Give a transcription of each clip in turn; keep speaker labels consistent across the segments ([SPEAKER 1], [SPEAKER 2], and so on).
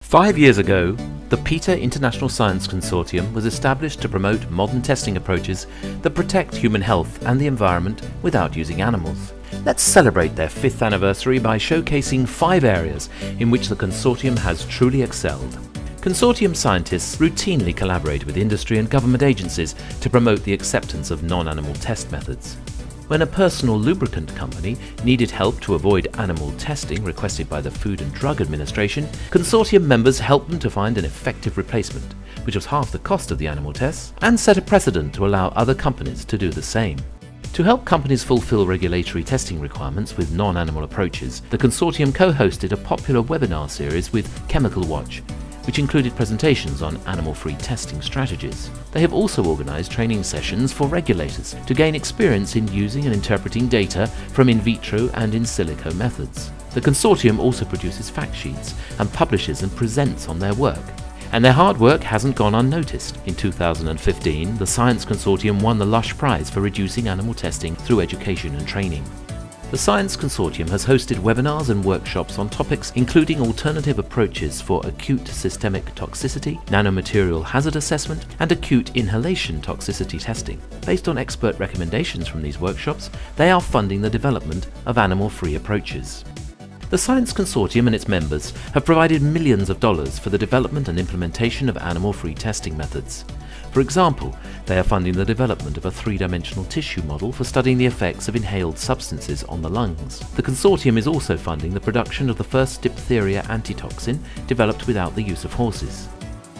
[SPEAKER 1] 5 years ago, the PETA International Science Consortium was established to promote modern testing approaches that protect human health and the environment without using animals. Let's celebrate their 5th anniversary by showcasing 5 areas in which the consortium has truly excelled. Consortium scientists routinely collaborate with industry and government agencies to promote the acceptance of non-animal test methods. When a personal lubricant company needed help to avoid animal testing requested by the Food and Drug Administration, consortium members helped them to find an effective replacement, which was half the cost of the animal tests, and set a precedent to allow other companies to do the same. To help companies fulfill regulatory testing requirements with non-animal approaches, the consortium co-hosted a popular webinar series with Chemical Watch, which included presentations on animal-free testing strategies. They have also organised training sessions for regulators to gain experience in using and interpreting data from in vitro and in silico methods. The consortium also produces fact sheets and publishes and presents on their work. And their hard work hasn't gone unnoticed. In 2015, the Science Consortium won the Lush Prize for reducing animal testing through education and training. The Science Consortium has hosted webinars and workshops on topics including alternative approaches for acute systemic toxicity, nanomaterial hazard assessment, and acute inhalation toxicity testing. Based on expert recommendations from these workshops, they are funding the development of animal-free approaches. The Science Consortium and its members have provided millions of dollars for the development and implementation of animal-free testing methods. For example, they are funding the development of a 3-dimensional tissue model for studying the effects of inhaled substances on the lungs. The consortium is also funding the production of the first diphtheria antitoxin developed without the use of horses.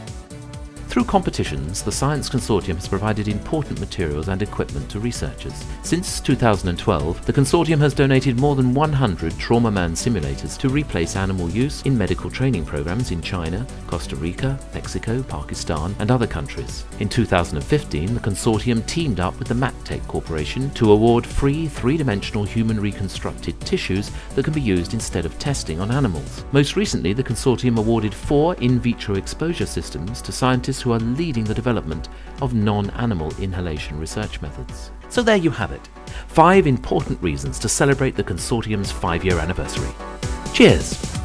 [SPEAKER 1] Through competitions, the Science Consortium has provided important materials and equipment to researchers. Since 2012, the consortium has donated more than 100 TraumaMan simulators to replace animal use in medical training programs in China, Costa Rica, Mexico, Pakistan, and other countries. In 2015, the consortium teamed up with the MatTek Corporation to award free 3-dimensional human reconstructed tissues that can be used instead of testing on animals. Most recently, the consortium awarded 4 in vitro exposure systems to scientists who are leading the development of non-animal inhalation research methods. So there you have it, 5 important reasons to celebrate the consortium's 5-year anniversary. Cheers!